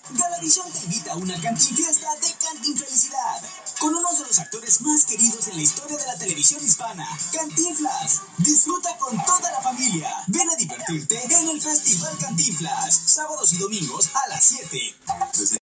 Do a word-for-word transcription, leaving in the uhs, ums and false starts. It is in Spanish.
Galavisión te invita a una cantinfiesta de Cantinfelicidad, con uno de los actores más queridos en la historia de la televisión hispana, Cantinflas. Disfruta con toda la familia. Ven a divertirte en el Festival Cantinflas, sábados y domingos a las siete.